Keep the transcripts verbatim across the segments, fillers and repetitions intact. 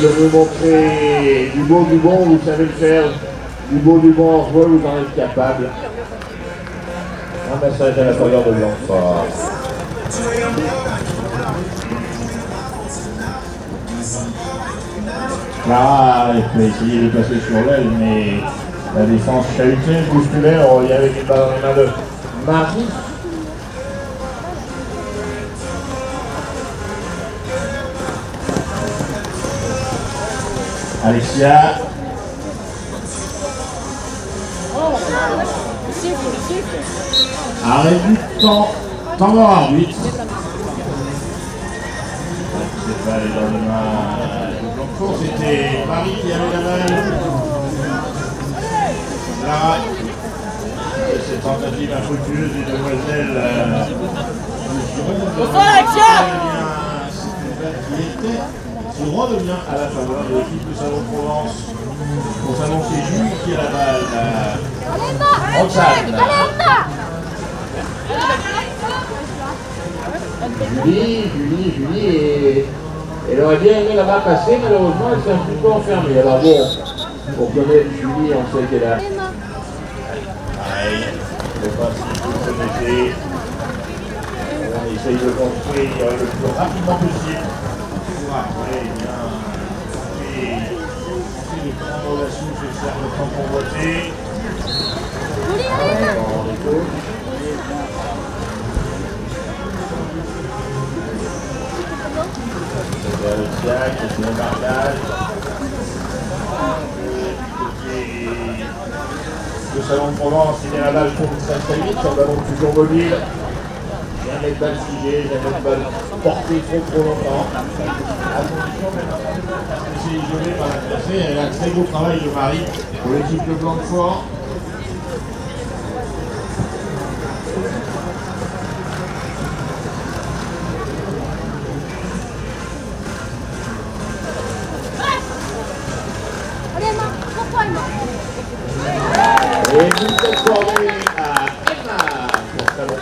de nous montrer du beau, du bon, vous savez le faire. Du beau, du bon en jeu, vous en êtes capable. Un message à la faveur de Blanquefort. Clara a essayé de passer sur l'aile, mais la défense chahutée, bousculaire, il y avait une balle dans les mains de Marie. Alexia. Arrêt du temps. Temps mort arbitre. C'est pas les dans les mains de Blanquefort, c'était Marie qui avait la balle. Là, cette tentative infructueuse des demoiselles. Euh, qui redevient à la faveur de l'équipe de Salon-Provence pour s'annoncer Jules qui a la balle. Roxane. Julie, Julie, Julie, et elle aurait bien aimé la balle passer, malheureusement elle s'est un petit peu enfermée. Alors bon, pour connaître Julie, on sait qu'elle a. Pareil, je ne sais pas si vous connaissez. On essaye de construire le plus rapidement possible. Après, il y a de prendre la souche et faire le temps convoité. C'est Alexia qui fait le marquage. Le Salon de Provence, il est la balle pour s'installer, sur le ballon toujours mobile. Jamais de balle figée, jamais de balle portée trop trop longtemps. À condition maintenant de c'est isolé par la placée. Elle a un très beau travail de Marie pour l'équipe de Blanquefort. Et une tête formée à Emma pour Salon.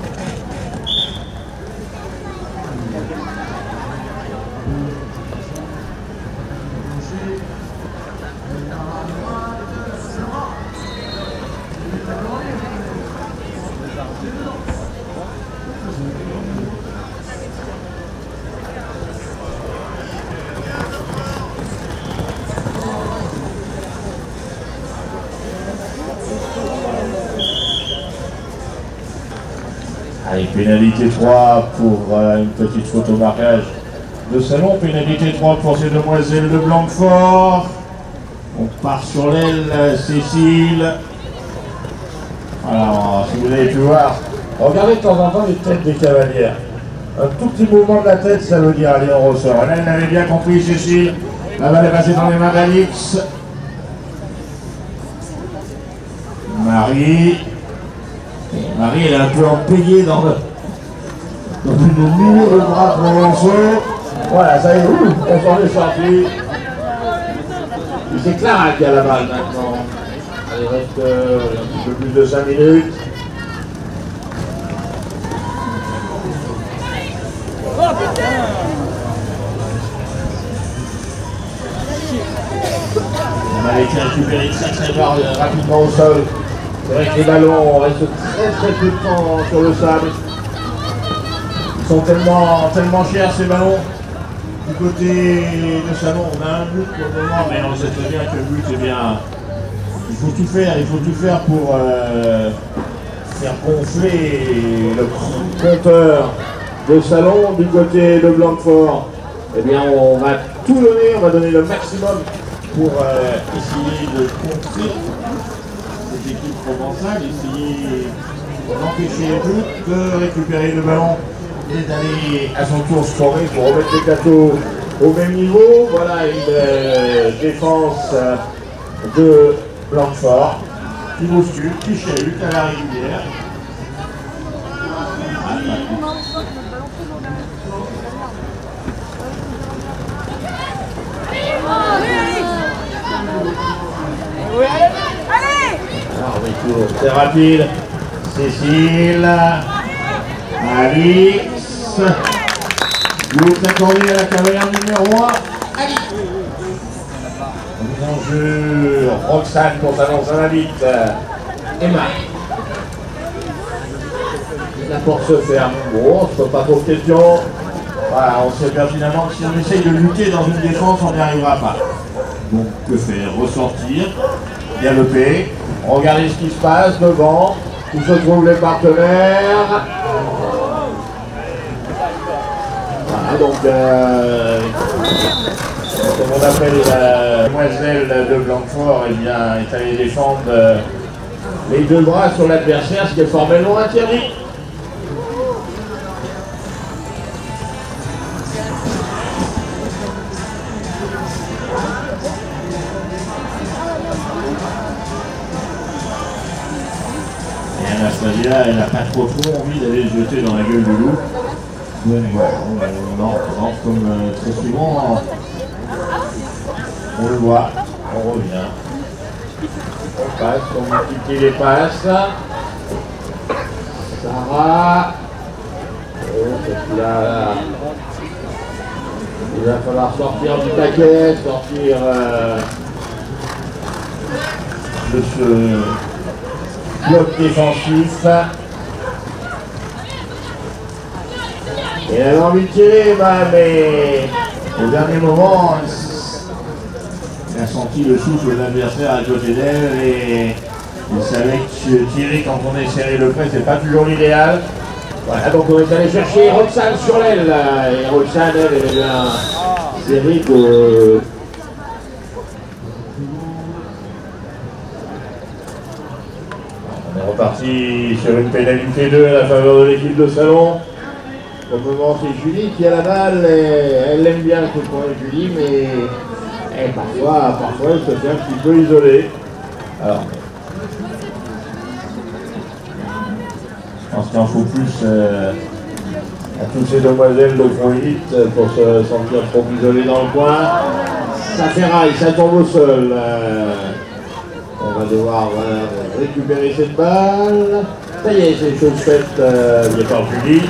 Allez, pénalité trois pour euh, une petite photo marquage de Salon. Pénalité trois pour ces demoiselles de Blanquefort. On part sur l'aile, Cécile. Alors, si vous avez pu voir, regardez de temps en temps les têtes des cavalières. Un tout petit mouvement de la tête, ça veut dire, allez, on ressort. Elle avait bien compris, Cécile. La balle est passée dans les mains d'Alix. Marie. Marie, elle est un peu empayée dans le dans une mur de bras provençaux. Voilà, ça y est, ouh, on s'en est sorti. C'est Clara qui a la balle maintenant. Il reste euh, un petit peu plus de cinq minutes. On a été récupéré très très bas, rapidement au sol. C'est vrai que les ballons restent très très peu de temps sur le sable. Ils sont tellement, tellement chers ces ballons. Du côté de Salon, on a un but pour le moment, mais on sait très bien que le but, eh bien, il faut tout faire, il faut tout faire pour euh, faire gonfler le compteur de Salon. Du côté de Blanquefort, eh bien, on va tout donner, on va donner le maximum pour euh, essayer de contrer cette équipe provençale, essayer d'empêcher les buts, de récupérer le ballon et d'aller à son tour scorer pour remettre les plateaux au même niveau. Voilà une euh, défense euh, de Blanquefort qui bouscule, qui chahute à la régulière. C'est rapide. Cécile. Alix. Vous accordez à la cavalière numéro un. Alix. En jeu, Roxane pour s'annonce à la vite. Emma. La porte se ferme. Bon, on se pose pas trop de questions. Voilà, on sait pertinemment que si on essaye de lutter dans une défense, on n'y arrivera pas. Donc, que faire? Ressortir, galoper, regarder ce qui se passe devant, où se trouvent les partenaires. Voilà, donc, euh, comme on appelle la demoiselle de Blanquefort, eh bien, est allée défendre euh, les deux bras sur l'adversaire, ce qui est formellement interdit. Et Anastasia, elle n'a pas trop trop envie d'aller se jeter dans la gueule du loup. Donc voilà, on entre comme euh, très souvent, on le voit, on revient, on passe, on multiplie les passes. Sarah, oh, là, il va falloir sortir du paquet, sortir euh, de ce bloc défensif. Et elle a envie de tirer, bah, mais au dernier moment, elle a senti le souffle de l'adversaire à côté d'elle et elle savait que tirer quand on est serré le près, c'est pas toujours l'idéal. Voilà, donc on est allé chercher Roxane sur l'aile. Et Roxane, elle, elle est bien serrée que... On est reparti sur une pénalité deux à la faveur de l'équipe de Salon. Au moment, c'est Julie qui a la balle, et elle aime bien ce point de Julie, mais et parfois, parfois elle se fait un petit peu isolée. Alors, je pense qu'il en faut plus euh, à toutes ces demoiselles de Croix-Élite pour se sentir trop isolées dans le coin. Ça ferraille, ça tombe au sol. Euh, on va devoir voilà, récupérer cette balle. Ça y est, c'est chose faite euh, par Julie.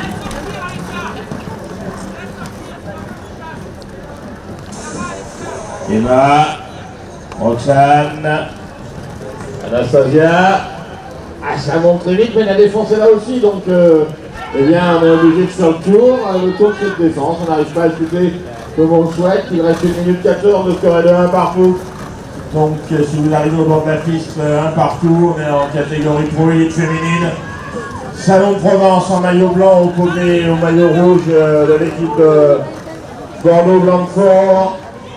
Emma, Roxane, Anastasia. Ah, ça monte très vite, mais la défense est là aussi, donc euh, eh bien, on est obligé de faire le tour, le tour de cette défense. On n'arrive pas à shooter comme on le souhaite. Il reste une minute quatorze, le score est de un partout. Donc, euh, si vous arrivez au bord de la piste, euh, un partout, on est en catégorie Pro Élite féminine. Salon de Provence en maillot blanc opposé au maillot rouge euh, de l'équipe de Bordeaux-Blanquefort.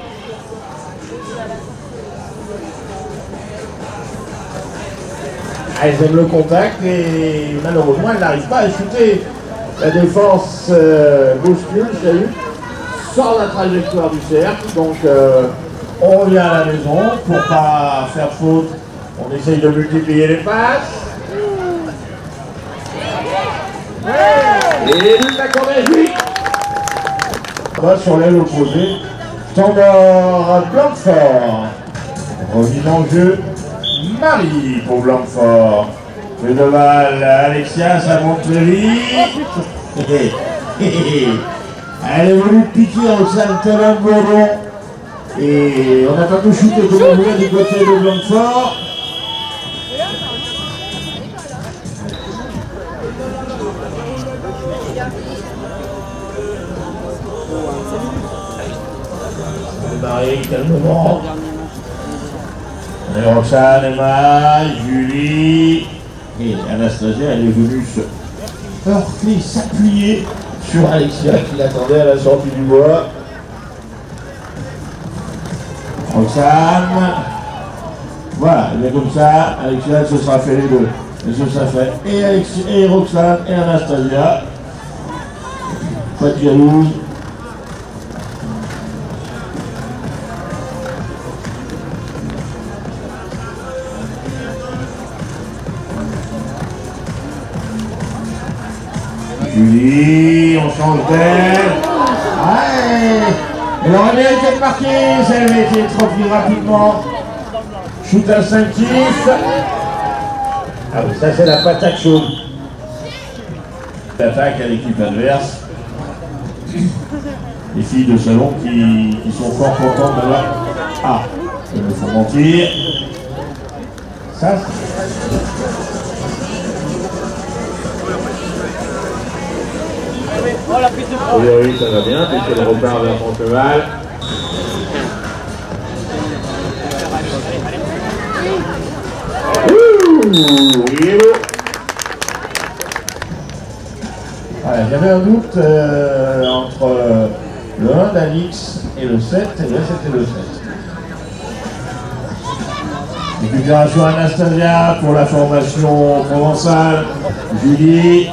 Elles aiment le contact et malheureusement elles n'arrivent pas à shooter. La défense euh, bouscule, j'ai eu, sort la trajectoire du cercle. Donc euh, on revient à la maison pour ne pas faire faute. On essaye de multiplier les passes. Et but de la Cornège, on va sur l'aile opposée. Standard Blanquefort. Revient en jeu. Marie pour Blanquefort. Le de balle, Alexia, ça monte très vite. Elle est venue piquer au Saint-Hélène Bourdon. Et on n'a pas tout shooté comme on voulait du côté de Blanquefort. Marie, calmement. Et Roxane, Emma, Julie et Anastasia, elle est venue se heurter, s'appuyer sur Alexia qui l'attendait à la sortie du bois. Roxane, voilà, et bien comme ça, Alexia elle se sera fait les deux. Elle se sera fait et, Alexia, et Roxane et Anastasia. Pas de jalouse. Julie, on change d'aile. Ouais, elle aurait bien été marquée, ça avait été trop plus rapidement. Shoot instinctif. Ah oui, ça c'est la patate chaude. L'attaque à l'équipe adverse. les filles de salon qui, qui sont fort contentes d'avoir... Ah, elles me font mentir. Ça, oui, oui, ça va bien, puisqu'elle repart vers son cheval. Ouh, il est beau. Voilà, j'avais un doute euh, entre euh, le un d'Alix et le sept, et là c'était le sept. Récupération Anastasia pour la formation provençale. Julie.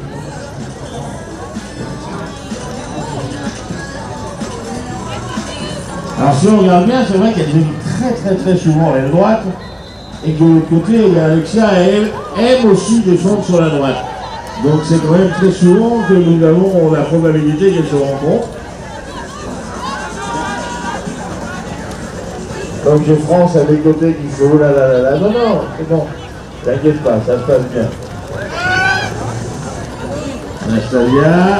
Alors si on regarde bien, c'est vrai qu'elle joue très très très souvent à l'aile droite, et que de l'autre côté, Alexia elle, aime aussi descendre sur la droite. Donc c'est quand même très souvent que nous avons la probabilité qu'elles se rencontrent. Donc j'ai France à mes côtés qui fait oh là là là là, non non, c'est bon, t'inquiète pas, ça se passe bien. Anastasia.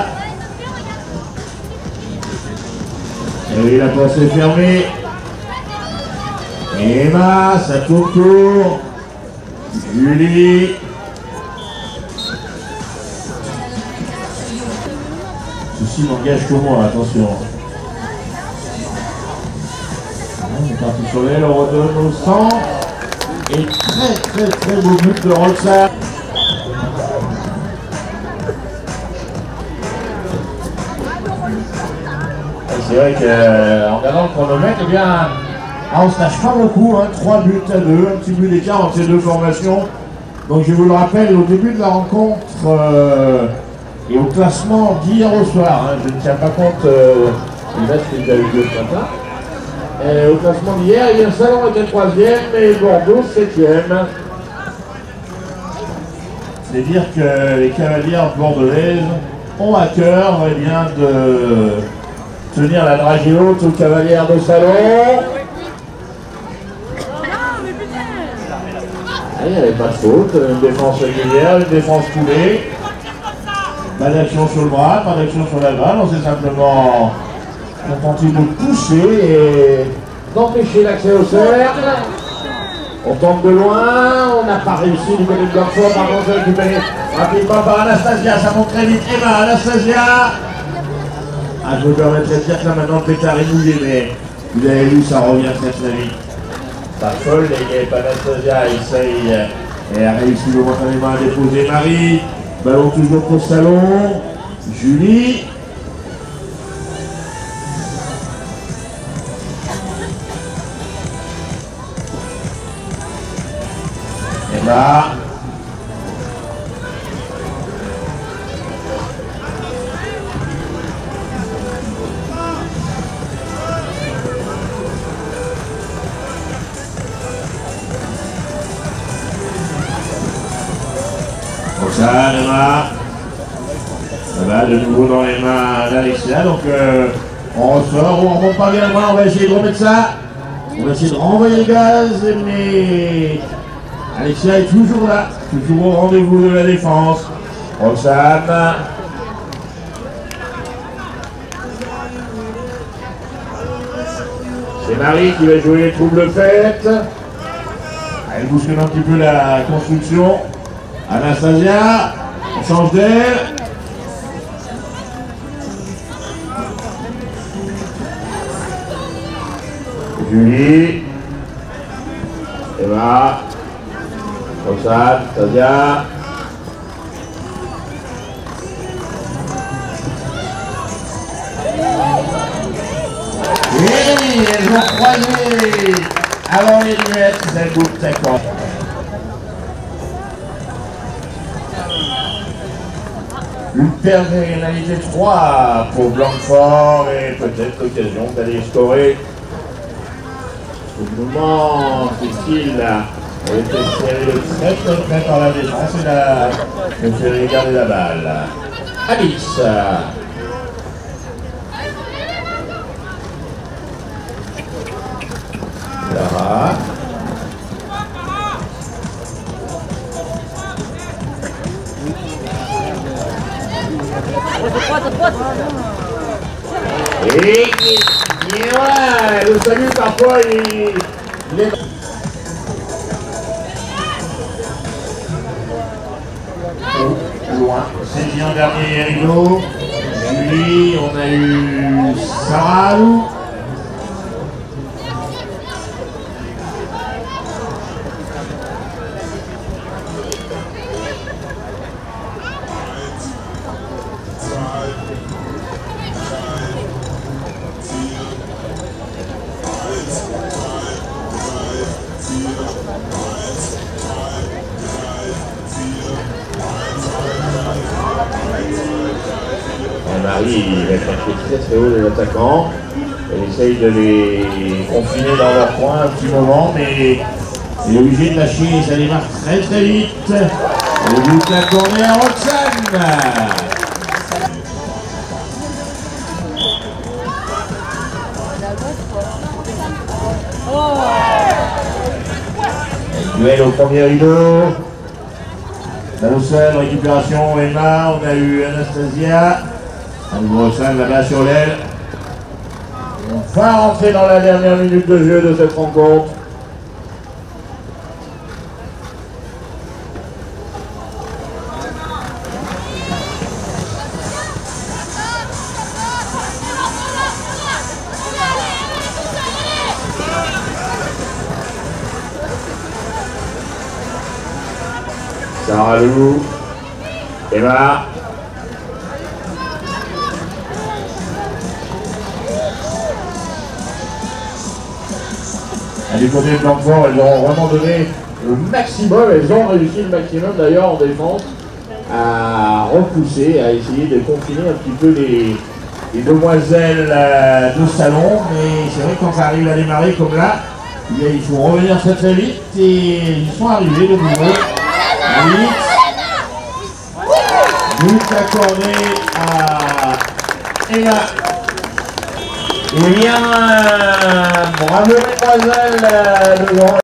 Et oui, la porte est fermée. Emma, ça tourne court. Julie. Ceci n'engage que moi, attention. On est parti sur l'aile, on redonne au centre. Et très très très beau but de Roxane. C'est vrai qu'en regardant le chronomètre, eh bien, ah, on ne se lâche pas beaucoup, hein, trois buts à deux, un petit but d'écart entre ces deux formations. Donc je vous le rappelle, au début de la rencontre euh, et au classement d'hier au soir, hein, je ne tiens pas compte euh, du match qui a eu lieu ce matin. Et au classement d'hier, il y a Salon était troisième et Bordeaux septième. C'est dire que les cavalières bordelaises ont à cœur eh bien, de tenir la dragée haute aux cavalières de Salon. Il n'y avait pas de faute, une défense régulière, une défense coulée. Pas d'action sur le bras, pas d'action sur la balle, on s'est simplement contenté de pousser et d'empêcher l'accès au cercle. On tente de loin, on n'a pas réussi du côté de Gorfort, par contre c'est récupéré rapidement par Anastasia, ça monte très vite. Emma, Anastasia. Ah, je me permettrais de dire que là maintenant le pétard est mouillé, mais vous avez vu, ça revient très très vite. Ça folle, et Anastasia essaye et a réussi momentanément à déposer Marie. Ballon toujours pour Salon. Julie. Emma. Ça, Emma. Ça va de nouveau dans les mains d'Alexia. Donc euh, on ressort, on remonte pas bien loin, on va essayer de remettre ça. On va essayer de renvoyer le gaz, mais Alexia est toujours là, toujours au rendez-vous de la défense. Roxane. C'est Marie qui va jouer les troubles faites. Elle bouscule un petit peu la construction. Anastasia, on change d'aile. Julie. Eva. Roxane, Anastasia. Oui, elles ont croisé avant les lunettes, c'est le groupe cinquante. Une pénalité trois pour Blanquefort et peut-être l'occasion d'aller scorer. Au moment, Cécile a été serré très très près par la défense et a préféré garder la balle. Alice. Clara. Et salue, parfois il, il est... Loin. C'est bien dernier Rigaud. Julie, on a eu Sarah. Marie, il va être très très haut les attaquants. Elle essaye de les confiner dans leur coin un petit moment, mais il est obligé de lâcher, ça démarre très très vite. Le but de la tournée à Roxane. Duel au premier rideau. Roxane, récupération, Emma, on a eu Anastasia. Un nouveau Roxane là-bas sur l'aile. On va rentrer dans la dernière minute de jeu de cette rencontre. Sarah Lou, Emma. Du côté de Blanquefort, elles auront vraiment donné le maximum, elles ont réussi le maximum d'ailleurs en défense à repousser, à essayer de confiner un petit peu les, les demoiselles de salon, mais c'est vrai que quand ça arrive à démarrer comme là, il faut revenir très très vite et ils sont arrivés de nouveau. But accordé à Emma. Eh bien, bravo mesdemoiselles,